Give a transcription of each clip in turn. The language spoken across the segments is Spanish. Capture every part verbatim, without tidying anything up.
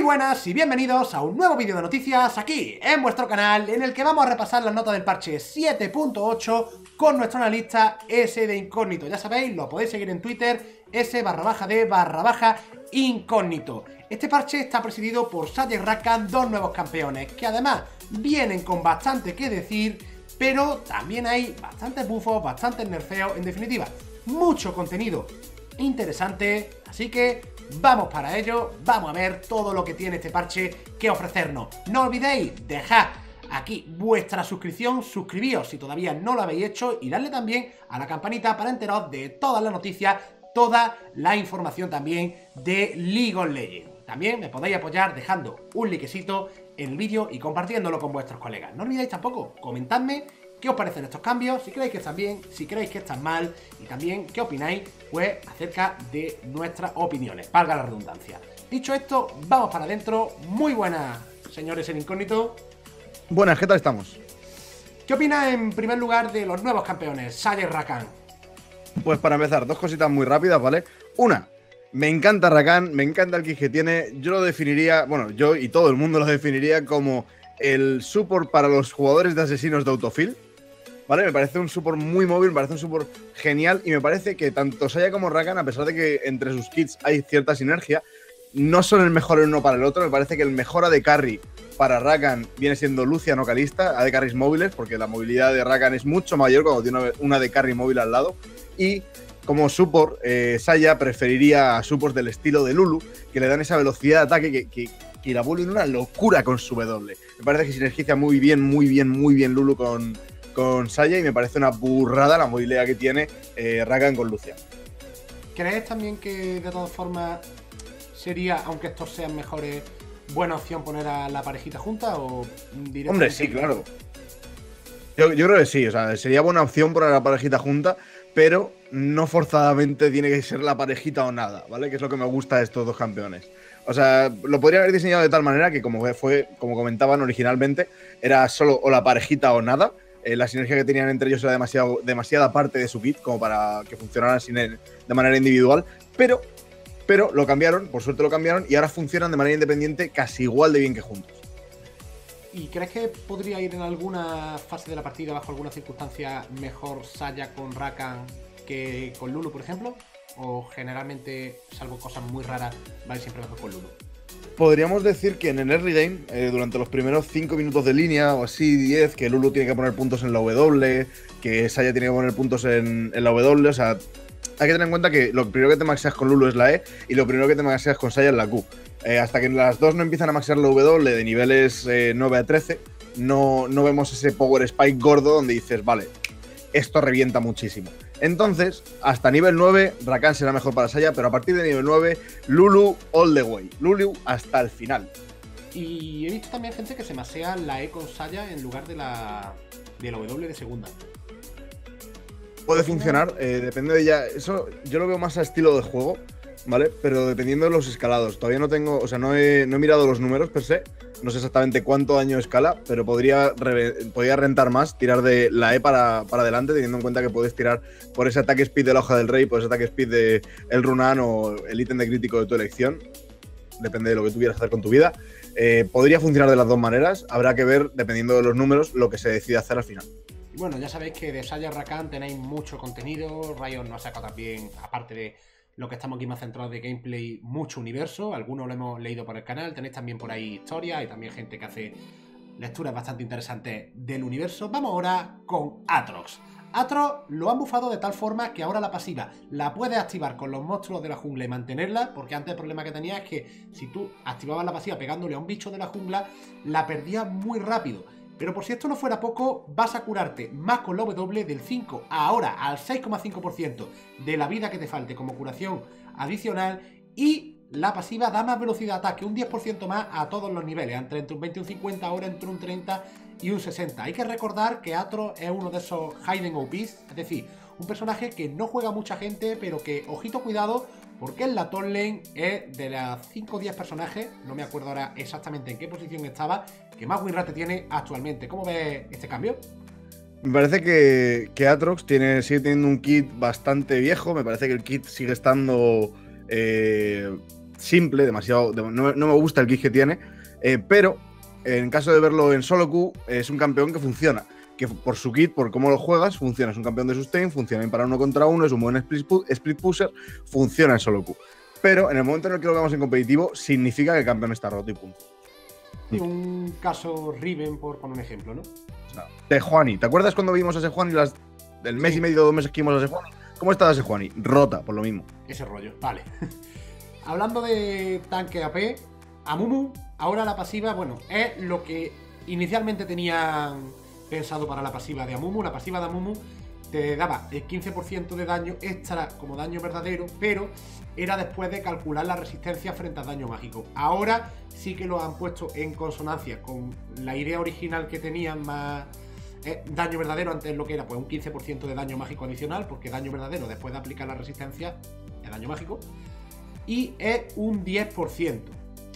buenas y bienvenidos a un nuevo vídeo de noticias aquí en vuestro canal, en el que vamos a repasar las notas del parche siete punto ocho con nuestro analista S de Incógnito. Ya sabéis, lo podéis seguir en Twitter, S barra baja de barra baja Incógnito. Este parche está presidido por Saya y Rakan, dos nuevos campeones, que además vienen con bastante que decir, pero también hay bastantes buffos, bastantes nerfeos, en definitiva, mucho contenido interesante, así que vamos para ello, vamos a ver todo lo que tiene este parche que ofrecernos. No olvidéis dejar aquí vuestra suscripción, suscribíos si todavía no lo habéis hecho y darle también a la campanita para enteraros de todas las noticias, toda la información también de League of Legends. También me podéis apoyar dejando un likecito en el vídeo y compartiéndolo con vuestros colegas. No olvidéis tampoco, comentadme qué os parecen estos cambios, si creéis que están bien, si creéis que están mal y también qué opináis pues acerca de nuestras opiniones, valga la redundancia. Dicho esto, vamos para adentro. Muy buenas, señores en Incógnito. Buenas, ¿qué tal estamos? ¿Qué opinas en primer lugar de los nuevos campeones, Saya y Rakan? Pues para empezar, dos cositas muy rápidas, ¿vale? Una, me encanta Rakan, me encanta el kit que tiene. Yo lo definiría, bueno, yo y todo el mundo lo definiría como el support para los jugadores de asesinos de autofill, ¿vale? Me parece un support muy móvil, me parece un support genial y me parece que tanto Saya como Rakan, a pesar de que entre sus kits hay cierta sinergia, no son el mejor el uno para el otro. Me parece que el mejor A D Carry para Rakan viene siendo Lucian o Kalista, A D Carries móviles, porque la movilidad de Rakan es mucho mayor cuando tiene un A D Carry móvil al lado. Y como support, eh, Saya preferiría a supports del estilo de Lulu, que le dan esa velocidad de ataque que, que, que la vuelven una locura con su W. Me parece que sinergiza muy bien, muy bien, muy bien Lulu con, con Saya y me parece una burrada la movilidad que tiene eh, Rakan con Lucian. ¿Crees también que de todas formas sería, aunque estos sean mejores, buena opción poner a la parejita junta o directamente? Hombre, sí, claro. Yo, yo creo que sí, o sea, sería buena opción poner a la parejita junta, pero no forzadamente tiene que ser la parejita o nada, ¿vale? Que es lo que me gusta de estos dos campeones. O sea, lo podrían haber diseñado de tal manera que, como fue, como comentaban originalmente, era solo o la parejita o nada. Eh, la sinergia que tenían entre ellos era demasiado, demasiada parte de su kit como para que funcionaran sin él, de manera individual, pero, pero lo cambiaron, por suerte lo cambiaron, y ahora funcionan de manera independiente casi igual de bien que juntos. ¿Y crees que podría ir en alguna fase de la partida, bajo alguna circunstancia, mejor Saya con Rakan que con Lulu, por ejemplo? ¿O generalmente, salvo cosas muy raras, vais siempre mejor con Lulu? Podríamos decir que en el early game, eh, durante los primeros cinco minutos de línea o así, diez, que Lulu tiene que poner puntos en la W, que Saya tiene que poner puntos en, en la W, o sea, hay que tener en cuenta que lo primero que te maxeas con Lulu es la E y lo primero que te maxeas con Saya es la Q. Eh, hasta que las dos no empiezan a maxear la W de niveles eh, nueve a trece, no, no vemos ese power spike gordo donde dices, vale, esto revienta muchísimo. Entonces, hasta nivel nueve, Rakan será mejor para Saya, pero a partir de nivel nueve, Lulu all the way. Lulu hasta el final. Y he visto también gente que se masea la E con Saya en lugar de la, de la W de segunda. Puede funcionar, eh, depende de ya. Eso yo lo veo más a estilo de juego, ¿vale? Pero dependiendo de los escalados. Todavía no tengo, o sea, no he, no he mirado los números per se. No sé exactamente cuánto daño escala, pero podría, re, podría rentar más tirar de la E para, para adelante, teniendo en cuenta que puedes tirar por ese ataque speed de la hoja del rey, por ese ataque speed de el Runan o el ítem de crítico de tu elección. Depende de lo que tú quieras hacer con tu vida. Eh, podría funcionar de las dos maneras. Habrá que ver, dependiendo de los números, lo que se decida hacer al final. Y bueno, ya sabéis que de Saya y Rakan tenéis mucho contenido. Riot nos ha sacado también, aparte de lo que estamos aquí más centrados de gameplay, mucho universo. Algunos lo hemos leído por el canal. Tenéis también por ahí historias y también gente que hace lecturas bastante interesantes del universo. Vamos ahora con Aatrox. Aatrox lo han bufado de tal forma que ahora la pasiva la puedes activar con los monstruos de la jungla y mantenerla, porque antes el problema que tenía es que si tú activabas la pasiva pegándole a un bicho de la jungla, la perdías muy rápido. Pero por si esto no fuera poco, vas a curarte más con la W del cinco ahora al seis coma cinco por ciento de la vida que te falte como curación adicional, y la pasiva da más velocidad de ataque, un diez por ciento más a todos los niveles, entre, entre un veinte y un cincuenta, ahora entre un treinta y un sesenta. Hay que recordar que Aatrox es uno de esos Hidden O Ps, es decir, un personaje que no juega mucha gente, pero que, ojito, cuidado, porque en la top lane es de las cinco o diez personajes, no me acuerdo ahora exactamente en qué posición estaba, que más win rate tiene actualmente. ¿Cómo ves este cambio? Me parece que, que Aatrox tiene, sigue teniendo un kit bastante viejo. Me parece que el kit sigue estando eh, simple, demasiado. De, no, no me gusta el kit que tiene, eh, pero en caso de verlo en solo Q, es un campeón que funciona. Que por su kit, por cómo lo juegas, funciona. Es un campeón de sustain, funciona bien para uno contra uno, es un buen split, split pusher, funciona en solo Q. Pero en el momento en el que lo hagamos en competitivo, significa que el campeón está roto y punto. Y un caso Riven, por poner un ejemplo, ¿no? Sejuani. ¿Te acuerdas cuando vimos a Sejuani las del mes Sí. y medio, dos meses que vimos a Sejuani? ¿Cómo estaba Sejuani? Rota, por lo mismo. Ese rollo, vale. Hablando de tanque A P, Amumu, ahora la pasiva, bueno, es lo que inicialmente tenían pensado para la pasiva de Amumu. La pasiva de Amumu te daba el quince por ciento de daño extra como daño verdadero, pero era después de calcular la resistencia frente al daño mágico. Ahora sí que lo han puesto en consonancia con la idea original que tenían, más eh, daño verdadero. Antes lo que era pues un quince por ciento de daño mágico adicional, porque daño verdadero después de aplicar la resistencia es daño mágico, y es un diez por ciento.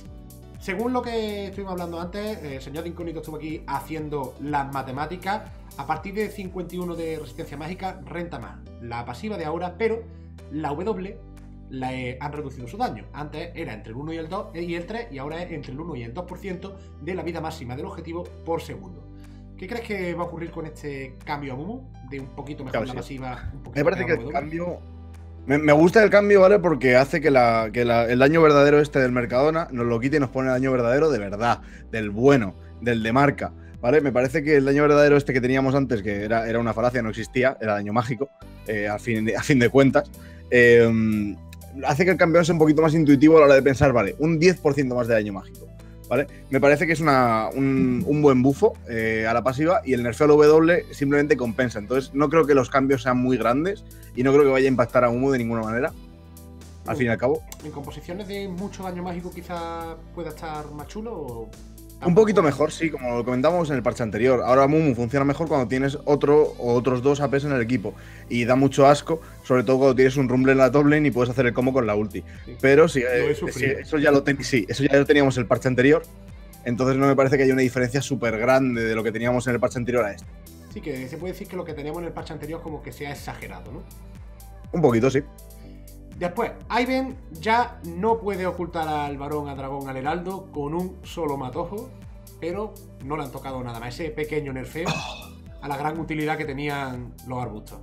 Según lo que estuvimos hablando antes, el señor Incógnito estuvo aquí haciendo las matemáticas. A partir de cincuenta y uno de resistencia mágica renta más la pasiva de ahora, pero la W la eh, han reducido su daño. Antes era entre el uno y el dos y el tres, y ahora es entre el uno y el dos por ciento de la vida máxima del objetivo por segundo. ¿Qué crees que va a ocurrir con este cambio a Mumu? De un poquito mejor Claro, la sí. pasiva. Un poquito Me parece que peor el W. cambio. Me, me gusta el cambio, ¿vale? Porque hace que, la, que la, el daño verdadero este del Mercadona nos lo quite y nos pone el daño verdadero de verdad, del bueno, del de marca, ¿vale? Me parece que el daño verdadero este que teníamos antes, que era, era una falacia, no existía, era daño mágico, eh, a, fin de, a fin de cuentas, eh, hace que el campeón sea un poquito más intuitivo a la hora de pensar, vale, un diez por ciento más de daño mágico, ¿vale? Me parece que es una, un, un buen bufo eh, a la pasiva, y el nerfeo al W simplemente compensa. Entonces no creo que los cambios sean muy grandes y no creo que vaya a impactar a Mumu de ninguna manera, al fin y al cabo. En composiciones de mucho daño mágico quizás pueda estar más chulo, o Un poquito mejor, sí, como lo comentamos en el parche anterior. Ahora Mumu funciona mejor cuando tienes otro o otros dos A Ps en el equipo, y da mucho asco, sobre todo cuando tienes un rumble en la top lane y puedes hacer el combo con la ulti. Sí. Pero sí, Lo he eh, sí, sufrido. eso ya lo ten- sí, eso ya lo teníamos en el parche anterior, entonces no me parece que haya una diferencia súper grande de lo que teníamos en el parche anterior a este. Sí, que se puede decir que lo que teníamos en el parche anterior como que se ha exagerado, ¿no? Un poquito, sí. Después, Ivan ya no puede ocultar al varón, al dragón, al heraldo con un solo matojo, pero no le han tocado nada más. Ese pequeño nerfeo a la gran utilidad que tenían los arbustos.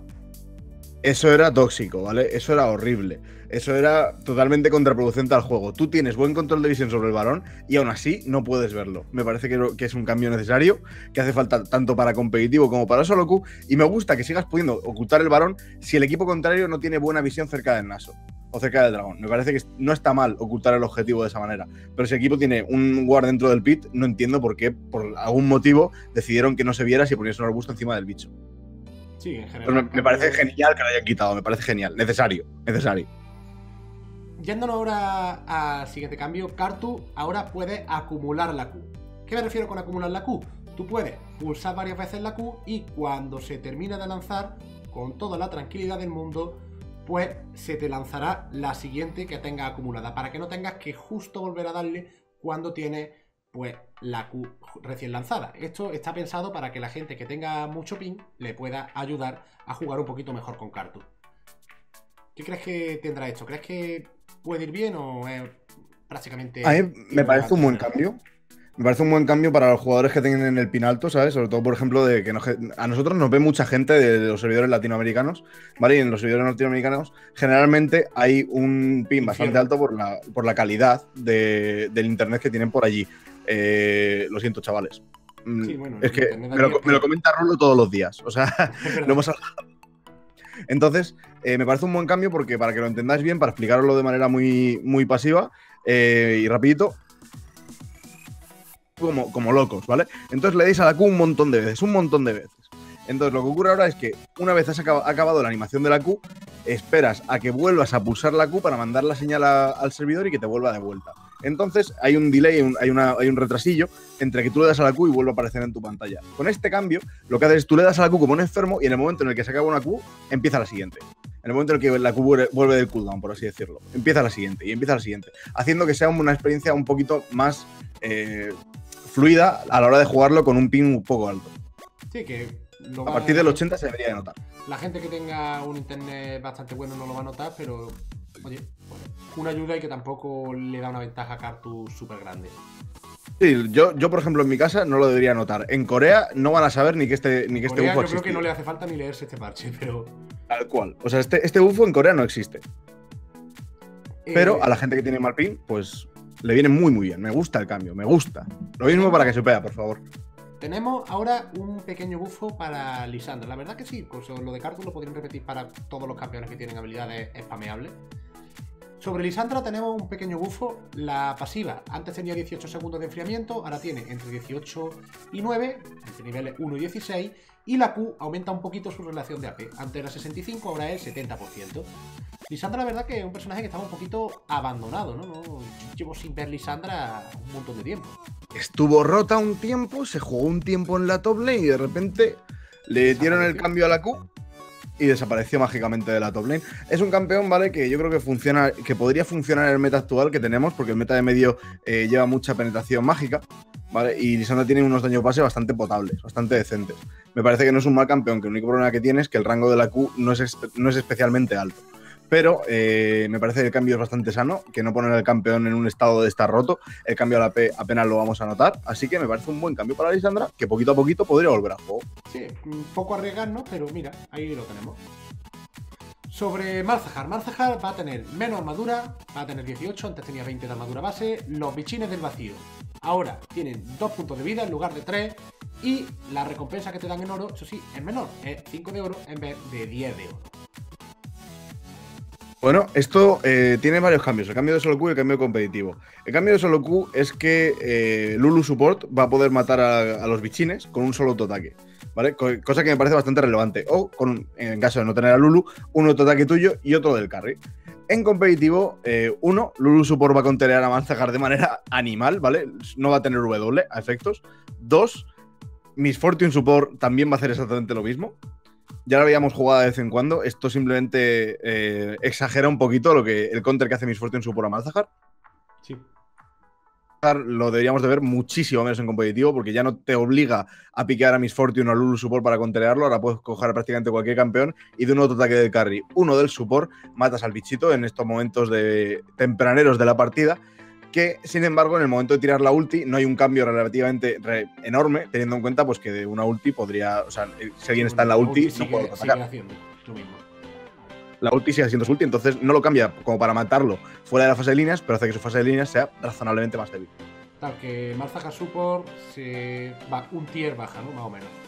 Eso era tóxico, ¿vale? Eso era horrible. Eso era totalmente contraproducente al juego. Tú tienes buen control de visión sobre el varón y aún así no puedes verlo. Me parece que, que es un cambio necesario, que hace falta tanto para competitivo como para solo Q. Y me gusta que sigas pudiendo ocultar el varón si el equipo contrario no tiene buena visión cerca del Naso o cerca del dragón. Me parece que no está mal ocultar el objetivo de esa manera. Pero si el equipo tiene un guard dentro del pit, no entiendo por qué, por algún motivo, decidieron que no se viera si ponías un arbusto encima del bicho. Sí, en general. Pero me, me parece genial que lo hayan quitado, me parece genial, necesario, necesario. Yéndonos ahora al siguiente cambio, Kartu ahora puede acumular la Q. ¿Qué me refiero con acumular la Q? Tú puedes pulsar varias veces la Q y cuando se termina de lanzar, con toda la tranquilidad del mundo, pues se te lanzará la siguiente que tengas acumulada, para que no tengas que justo volver a darle cuando tienes pues la Q recién lanzada. Esto está pensado para que la gente que tenga mucho ping le pueda ayudar a jugar un poquito mejor con Kartu. ¿Qué crees que tendrá esto? ¿Crees que puede ir bien o es prácticamente... A mí me parece un buen cambio. Me parece un buen cambio para los jugadores que tengan el pin alto, ¿sabes? Sobre todo, por ejemplo, de que nos, a nosotros nos ve mucha gente de los servidores latinoamericanos, ¿vale? Y en los servidores latinoamericanos generalmente hay un pin bastante alto por la, por la calidad de, del internet que tienen por allí. Eh, lo siento, chavales. Sí, bueno, es que me lo, me lo comenta Rolo todos los días. O sea, lo hemos hablado. Entonces, eh, me parece un buen cambio porque, para que lo entendáis bien, para explicaroslo de manera muy, muy pasiva eh, y rapidito, como, como locos, ¿vale? Entonces le dais a la Q un montón de veces, un montón de veces. Entonces lo que ocurre ahora es que una vez has acab acabado la animación de la Q, esperas a que vuelvas a pulsar la Q para mandar la señal a, al servidor y que te vuelva de vuelta. Entonces hay un delay, un, hay, una, hay un retrasillo entre que tú le das a la Q y vuelve a aparecer en tu pantalla. Con este cambio, lo que haces es tú le das a la Q como un enfermo y en el momento en el que se acaba una Q, empieza la siguiente. En el momento en el que la Q vuelve del cooldown, por así decirlo, empieza la siguiente y empieza la siguiente, haciendo que sea una experiencia un poquito más eh, fluida a la hora de jugarlo con un ping un poco alto. Sí, que lo a partir del ochenta se debería de notar. La gente que tenga un internet bastante bueno no lo va a notar, pero oye, bueno, una ayuda y que tampoco le da una ventaja a Cartus súper grande. Sí, yo, yo, por ejemplo, en mi casa no lo debería notar. En Corea no van a saber ni que este, ni que este Corea, bufo yo creo existe. que no le hace falta ni leerse este parche, pero... Tal cual. O sea, este, este bufo en Corea no existe. Eh, Pero a la gente que tiene mal pin, pues le viene muy, muy bien. Me gusta el cambio, me gusta. Lo mismo para que se vea, por favor. Tenemos ahora un pequeño bufo para Lisandra. La verdad que sí, pues lo de Cartus lo podrían repetir para todos los campeones que tienen habilidades spameables. Sobre Lisandra tenemos un pequeño bufo. La pasiva antes tenía dieciocho segundos de enfriamiento, ahora tiene entre dieciocho y nueve, entre niveles uno y dieciséis. Y la Q aumenta un poquito su relación de A P. Antes era sesenta y cinco, ahora es setenta por ciento. Lisandra, la verdad que es un personaje que estaba un poquito abandonado, ¿no? ¿no? Llevo sin ver Lisandra un montón de tiempo. Estuvo rota un tiempo, se jugó un tiempo en la top lane y de repente le dieron el cambio a la Q y desapareció mágicamente de la top lane. Es un campeón, ¿vale? Que yo creo que funciona, que podría funcionar en el meta actual que tenemos, porque el meta de medio eh, lleva mucha penetración mágica, ¿vale? Y Lisandra tiene unos daños base bastante potables, bastante decentes. Me parece que no es un mal campeón, que el único problema que tiene es que el rango de la Q no es, no es especialmente alto. Pero eh, me parece que el cambio es bastante sano, que no poner al campeón en un estado de estar roto. El cambio a la P apenas lo vamos a notar, así que me parece un buen cambio para Lisandra, que poquito a poquito podría volver al juego. Sí, un poco arriesgarnos, pero mira, ahí lo tenemos. Sobre Malzahar, Malzahar va a tener menos armadura, va a tener dieciocho, antes tenía veinte de armadura base. Los bichines del vacío ahora tienen dos puntos de vida en lugar de tres. Y la recompensa que te dan en oro, eso sí, es menor, es cinco de oro en vez de diez de oro. Bueno, esto eh, tiene varios cambios, el cambio de solo Q y el cambio competitivo. El cambio de solo Q es que eh, Lulu Support va a poder matar a, a los bichines con un solo autoataque, ¿vale? Cosa que me parece bastante relevante. O, con, en caso de no tener a Lulu, un autoataque tuyo y otro del carry. En competitivo, eh, uno, Lulu Support va a contener a Malzahar de manera animal, ¿vale? No va a tener W a efectos. Dos, Miss Fortune Support también va a hacer exactamente lo mismo. Ya lo habíamos jugado de vez en cuando. Esto simplemente eh, exagera un poquito lo que el counter que hace Miss Fortune Support a Malzahar. Sí. Lo deberíamos de ver muchísimo menos en competitivo, porque ya no te obliga a piquear a Miss Fortune o a Lulu Support para conterearlo. Ahora puedes coger a prácticamente cualquier campeón y de un autoataque del carry, uno del support, matas al bichito en estos momentos de tempraneros de la partida. Que, sin embargo, en el momento de tirar la ulti no hay un cambio relativamente re enorme, teniendo en cuenta pues que de una ulti podría, o sea, si alguien está en la ulti, ulti no sigue, puede atacar. sigue haciendo lo mismo. La ulti sigue siendo su ulti, entonces no lo cambia como para matarlo fuera de la fase de líneas, pero hace que su fase de líneas sea razonablemente más débil. Tal que Malzahar Support se va un tier baja, ¿no? Más o menos.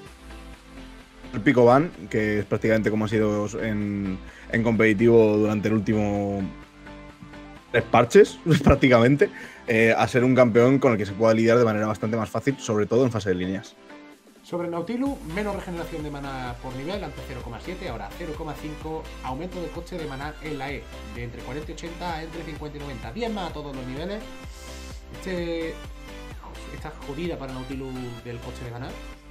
El pico ban, que es prácticamente como ha sido en, en competitivo durante el último tres parches, prácticamente, eh, a ser un campeón con el que se pueda lidiar de manera bastante más fácil, sobre todo en fase de líneas. Sobre Nautilus, menos regeneración de maná por nivel, antes cero coma siete, ahora cero coma cinco, aumento del coste de maná en la E, de entre cuarenta y ochenta a entre cincuenta y noventa, diez más a todos los niveles. Este, esta jodida para Nautilus del coste de maná.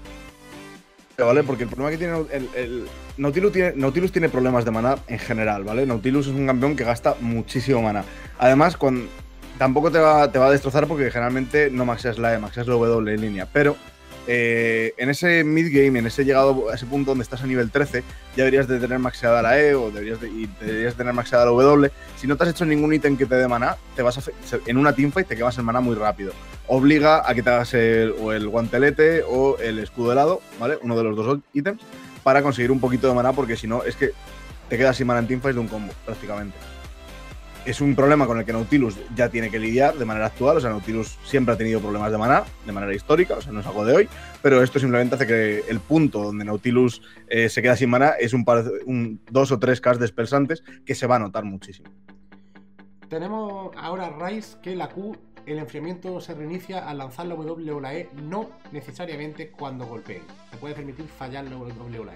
¿Vale? Porque el problema que tiene el, el Nautilus, tiene Nautilus tiene problemas de maná en general, ¿vale? Nautilus es un campeón que gasta muchísimo maná. Además, cuando, tampoco te va, te va a destrozar porque generalmente no maxeas la E, maxeas la W en línea, pero eh, en ese mid-game, en ese llegado a ese punto donde estás a nivel trece, ya deberías de tener maxeada la E o deberías de, y deberías de tener maxeada la W. Si no te has hecho ningún ítem que te dé maná, te vas a, en una teamfight te quemas el maná muy rápido. Obliga a que te hagas el, o el guantelete o el escudo helado, ¿vale? Uno de los dos ítems, para conseguir un poquito de maná, porque si no, es que te quedas sin maná en teamfights de un combo, prácticamente. Es un problema con el que Nautilus ya tiene que lidiar de manera actual. O sea, Nautilus siempre ha tenido problemas de maná de manera histórica, o sea, no es algo de hoy, pero esto simplemente hace que el punto donde Nautilus eh, se queda sin maná es un, par, un dos o tres Ks dispersantes que se va a notar muchísimo. Tenemos ahora Ryze que la Q, el enfriamiento se reinicia al lanzar la W o la E, no necesariamente cuando golpeen. Te puede permitir fallar la W o la E.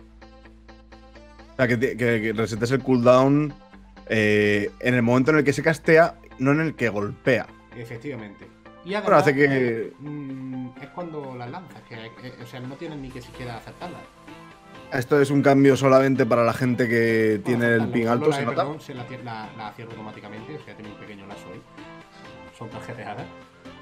O sea, que, que, que resetes el cooldown eh, en el momento en el que se castea, no en el que golpea. Efectivamente. Y además, bueno, hace que... mmm, es cuando las lanzas, que, que o sea, no tienen ni que siquiera acertarlas. Esto es un cambio solamente para la gente que Bueno, tiene el ping alto, ¿se e, nota? Perdón, se la, la, la cierro automáticamente, o sea, tiene un pequeño lazo ahí. Son tarjeteadas.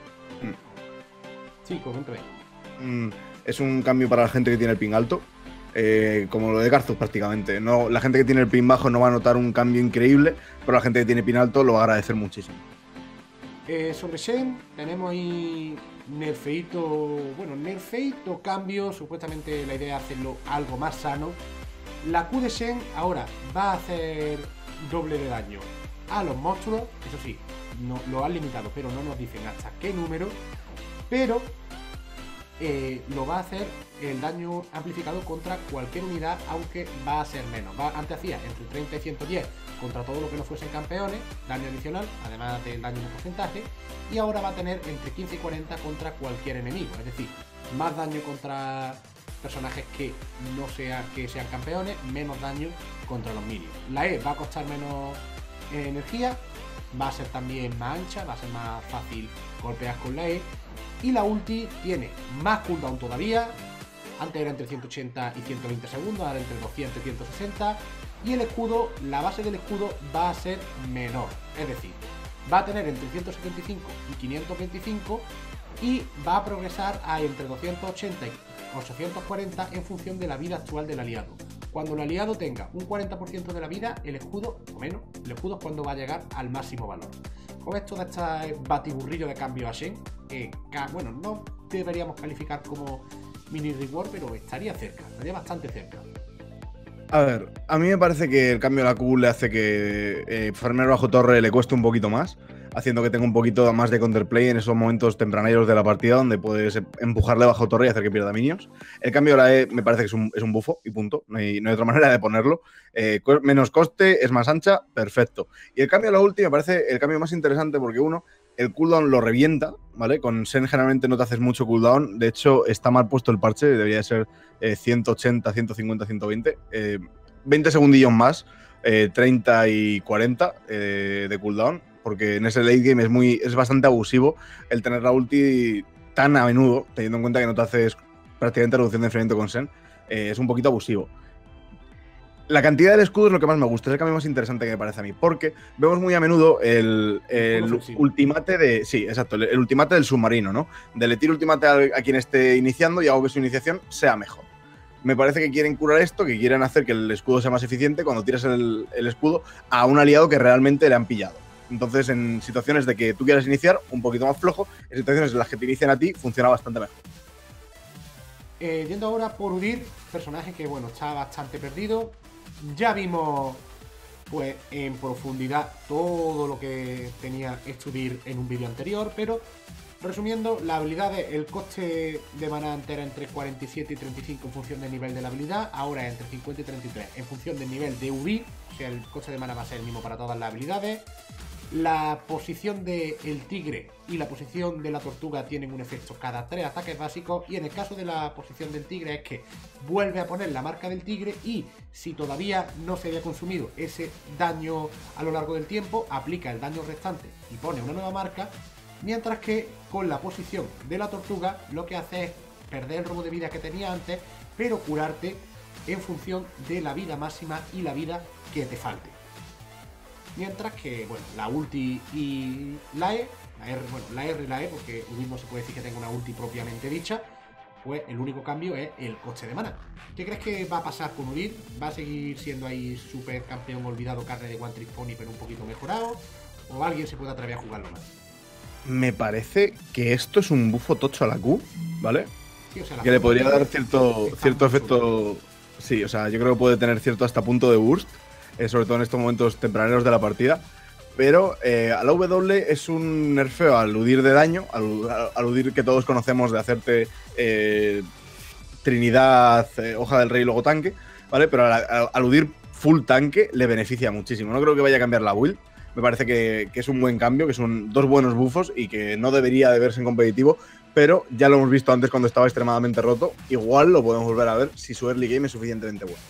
Mm. Sí, coméntame. Mm, es un cambio para la gente que tiene el ping alto. eh, como lo de Garthus prácticamente. No, la gente que tiene el pin bajo no va a notar un cambio increíble, pero la gente que tiene pin alto lo va a agradecer muchísimo. Eh, sobre Shen, tenemos ahí nerfeito, bueno, nerfeito, cambio, supuestamente la idea es hacerlo algo más sano. La Q de Shen ahora va a hacer doble de daño a los monstruos, eso sí, no, lo han limitado, pero no nos dicen hasta qué número, pero eh, lo va a hacer el daño amplificado contra cualquier unidad, aunque va a ser menos. Va, antes hacía entre treinta y ciento diez contra todo lo que no fuesen campeones, daño adicional, además del daño de porcentaje, y ahora va a tener entre quince y cuarenta contra cualquier enemigo, es decir, más daño contra personajes que no sea, que sean campeones, menos daño contra los minions. La E va a costar menos eh, energía, va a ser también más ancha, va a ser más fácil golpear con la E, y la ulti tiene más cooldown todavía. Antes era entre ciento ochenta y ciento veinte segundos, ahora entre doscientos y ciento sesenta. Y el escudo, la base del escudo va a ser menor, es decir, va a tener entre ciento setenta y cinco y quinientos veinticinco y va a progresar a entre doscientos ochenta y ochocientos cuarenta en función de la vida actual del aliado. Cuando el aliado tenga un cuarenta por ciento de la vida, el escudo, o menos, el escudo es cuando va a llegar al máximo valor. Con esto de este batiburrillo de cambio a Shen, eh, bueno, no deberíamos calificar como mini reward, pero estaría cerca, estaría bastante cerca. A ver, a mí me parece que el cambio de la Q le hace que eh, farmear bajo torre le cueste un poquito más, haciendo que tenga un poquito más de counterplay en esos momentos tempraneros de la partida donde puedes empujarle bajo torre y hacer que pierda minions. El cambio de la E me parece que es un, es un bufo y punto, no hay, no hay otra manera de ponerlo. Eh, menos coste, es más ancha, perfecto. Y el cambio de la ulti me parece el cambio más interesante porque uno, el cooldown lo revienta, ¿vale? Con Shen generalmente no te haces mucho cooldown, de hecho está mal puesto el parche, debería ser eh, ciento ochenta, ciento cincuenta, ciento veinte, eh, veinte segundillos más, eh, treinta y cuarenta eh, de cooldown, porque en ese late game es, muy, es bastante abusivo el tener la ulti tan a menudo, teniendo en cuenta que no te haces prácticamente reducción de enfriamiento con Shen, eh, es un poquito abusivo. La cantidad del escudo es lo que más me gusta, es el cambio más interesante que me parece a mí, porque vemos muy a menudo el, el ultimate de. Sí, exacto, el, el ultimate del submarino, ¿no? De le tiro ultimate a, a quien esté iniciando y hago que su iniciación sea mejor. Me parece que quieren curar esto, que quieren hacer que el escudo sea más eficiente cuando tiras el, el escudo a un aliado que realmente le han pillado. Entonces, en situaciones de que tú quieras iniciar, un poquito más flojo, en situaciones en las que te inician a ti, funciona bastante mejor. Eh, yendo ahora por Udyr, personaje que, bueno, está bastante perdido. Ya vimos, pues, en profundidad todo lo que tenía este Udyr en un vídeo anterior, pero resumiendo, la habilidad, de, el coste de maná entera entre cuarenta y siete y treinta y cinco en función del nivel de la habilidad, ahora es entre cincuenta y treinta y tres en función del nivel de Udyr, o sea, el coste de maná va a ser el mismo para todas las habilidades. La posición del tigre y la posición de la tortuga tienen un efecto cada tres ataques básicos, y en el caso de la posición del tigre es que vuelve a poner la marca del tigre y si todavía no se había consumido ese daño a lo largo del tiempo, aplica el daño restante y pone una nueva marca, mientras que con la posición de la tortuga lo que hace es perder el robo de vida que tenía antes, pero curarte en función de la vida máxima y la vida que te falte. Mientras que, bueno, la ulti y la E, la R, bueno, la R y la E, porque Udyr no se puede decir que tenga una ulti propiamente dicha, pues el único cambio es el coste de mana. ¿Qué crees que va a pasar con Udyr? ¿Va a seguir siendo ahí super campeón olvidado, carne de One Trick Pony, pero un poquito mejorado? ¿O alguien se puede atrever a jugarlo más? Me parece que esto es un bufo tocho a la Q, ¿vale? Sí, o sea, que le podría dar cierto, cierto efecto. Sí, o sea, yo creo que puede tener cierto hasta punto de burst. Eh, sobre todo en estos momentos tempraneros de la partida, pero eh, a la W es un nerfeo al Udyr de daño, al, al Udyr que todos conocemos de hacerte eh, Trinidad, eh, hoja del rey y luego tanque, ¿vale? Pero al, al Udyr full tanque le beneficia muchísimo. No creo que vaya a cambiar la build, me parece que, que es un buen cambio, que son dos buenos bufos y que no debería de verse en competitivo, pero ya lo hemos visto antes cuando estaba extremadamente roto, igual lo podemos volver a ver si su early game es suficientemente bueno.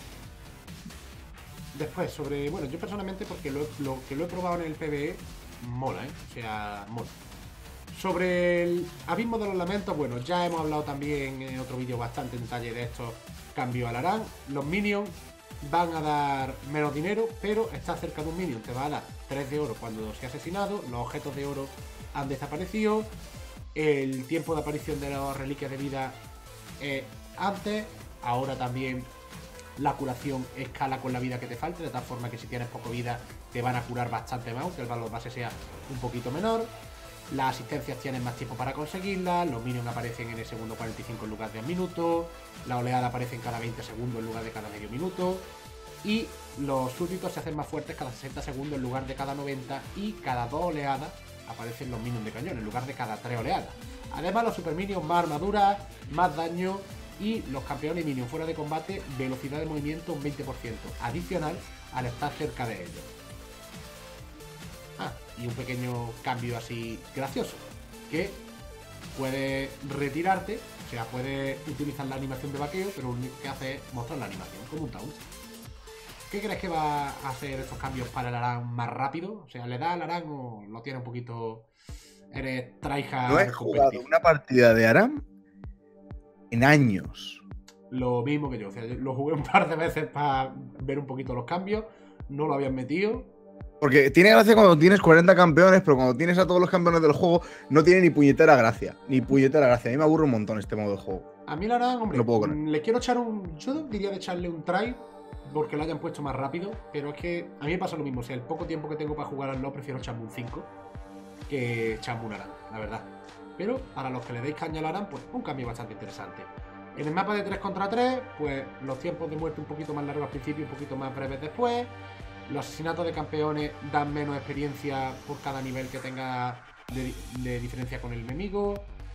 Después, sobre, bueno, yo personalmente, porque lo, lo que lo he probado en el PvE, mola, ¿eh? O sea, mola. Sobre el abismo de los lamentos, bueno, ya hemos hablado también en otro vídeo bastante en detalle de estos cambios al Aran. Los minions van a dar menos dinero, pero está cerca de un minion, te va a dar tres de oro cuando sea asesinado, los objetos de oro han desaparecido, el tiempo de aparición de las reliquias de vida es antes, ahora también La curación escala con la vida que te falte, de tal forma que si tienes poco vida te van a curar bastante más, aunque el valor base sea un poquito menor. Las asistencias tienen más tiempo para conseguirlas, los minions aparecen en el segundo cuarenta y cinco en lugar de un minuto, la oleada aparece en cada veinte segundos en lugar de cada medio minuto, y los súbditos se hacen más fuertes cada sesenta segundos en lugar de cada noventa, y cada dos oleadas aparecen los minions de cañón en lugar de cada tres oleadas. Además, los super minions más armadura, más daño, y los campeones y minions fuera de combate, velocidad de movimiento un veinte por ciento adicional al estar cerca de ellos. Ah, y un pequeño cambio así gracioso, que puedes retirarte, o sea, puedes utilizar la animación de vaqueo, pero lo único que hace es mostrar la animación, como un taunt. ¿Qué crees que va a hacer estos cambios para el Aran más rápido? O sea, ¿le da al Aran o lo tiene un poquito... eres tryhard? No he jugado una partida de Aran en años. Lo mismo que yo, o sea, lo jugué un par de veces para ver un poquito los cambios, no lo habían metido. Porque tiene gracia cuando tienes cuarenta campeones, pero cuando tienes a todos los campeones del juego, no tiene ni puñetera gracia. Ni puñetera gracia. A mí me aburre un montón este modo de juego. A mí la verdad, hombre, no puedo con él. Le quiero echar un... Yo diría de echarle un try, porque lo hayan puesto más rápido, pero es que a mí me pasa lo mismo. O sea, el poco tiempo que tengo para jugar al LoL, prefiero echarme un cinco que echarme un Aran, la verdad. Pero para los que le deis caña al Aran, pues un cambio bastante interesante. En el mapa de tres contra tres, pues los tiempos de muerte un poquito más largos al principio y un poquito más breves después. Los asesinatos de campeones dan menos experiencia por cada nivel que tenga de, de diferencia con el enemigo.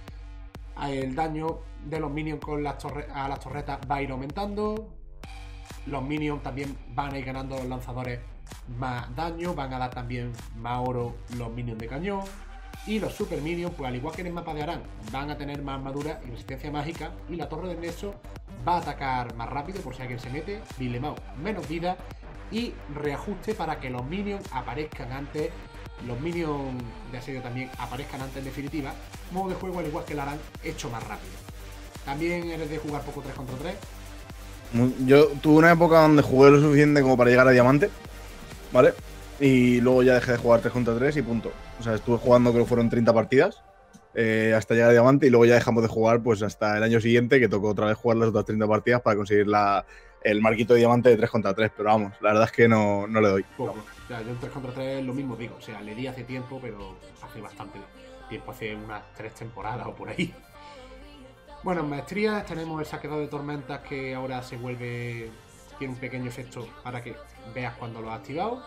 El daño de los minions con las torre, a las torretas va a ir aumentando. Los minions también van a ir ganando los lanzadores más daño. Van a dar también más oro los minions de cañón. Y los super minions, pues al igual que en el mapa de Aran, van a tener más armadura y resistencia mágica. Y la torre de Nexo va a atacar más rápido por si alguien se mete. Dilemao, menos vida. Y reajuste para que los minions aparezcan antes. Los minions de asedio también aparezcan antes en definitiva. Modo de juego al igual que el Aran, hecho más rápido. También eres de jugar poco tres contra tres. Yo tuve una época donde jugué lo suficiente como para llegar a diamante, ¿vale? Y luego ya dejé de jugar tres contra tres y punto. O sea, estuve jugando, creo que fueron treinta partidas eh, hasta llegar a diamante, y luego ya dejamos de jugar pues hasta el año siguiente, que tocó otra vez jugar las otras treinta partidas para conseguir la, el marquito de diamante de tres contra tres. Pero vamos, la verdad es que no, no le doy. Poco. O sea, yo en tres contra tres lo mismo digo. O sea, le di hace tiempo, pero hace bastante tiempo, hace unas tres temporadas o por ahí. Bueno, en maestrías tenemos el saqueador de tormentas, que ahora se vuelve... tiene un pequeño efecto para que veas cuando lo has activado.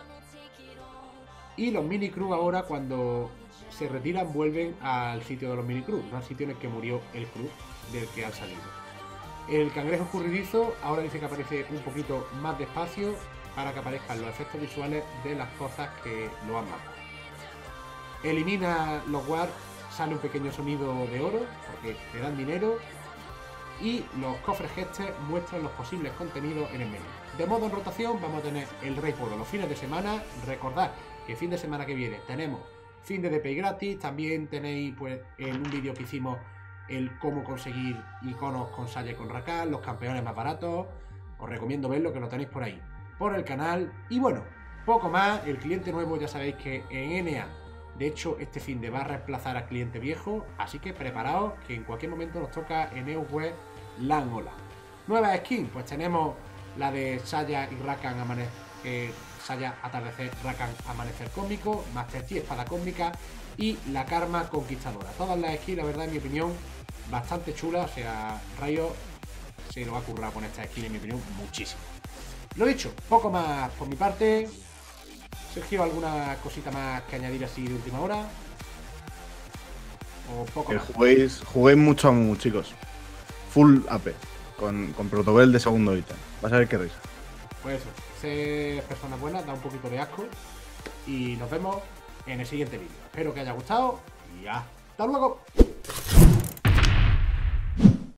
Y los mini crew ahora, cuando se retiran, vuelven al sitio de los mini crew, no al sitio en el que murió el crew del que han salido. El cangrejo escurridizo ahora dice que aparece un poquito más despacio para que aparezcan los efectos visuales de las cosas que lo han matado. Elimina los warps, sale un pequeño sonido de oro porque te dan dinero. Y los cofres gestes muestran los posibles contenidos en el menú. De modo en rotación vamos a tener el Rey Polo los fines de semana. Recordad que el fin de semana que viene tenemos fin de D P I gratis. También tenéis pues en un vídeo que hicimos el cómo conseguir iconos con Saya y con Rakan, los campeones más baratos. Os recomiendo verlo, que lo tenéis por ahí, por el canal. Y bueno, poco más. El cliente nuevo ya sabéis que en N A, de hecho, este fin de va a reemplazar al cliente viejo, así que preparaos que en cualquier momento nos toca en E U Web la Angola. Nuevas skins, pues tenemos la de Saya y Rakan amanecer, eh, Saya atardecer, Rakan amanecer cósmico, Master Chi espada cósmica y la Karma conquistadora. Todas las skins, la verdad, en mi opinión, bastante chulas. O sea, Rayo se lo va a currar con esta skin, en mi opinión, muchísimo. Lo dicho, poco más por mi parte. Sergio, ¿alguna cosita más que añadir así de última hora? ¿O poco Que más? juguéis, juguéis mucho a Mumu, chicos. Full A P, con, con protobel de segundo ítem. Vas a ver qué risa. Pues eso, ser personas buenas da un poquito de asco. Y nos vemos en el siguiente vídeo. Espero que haya gustado y hasta luego.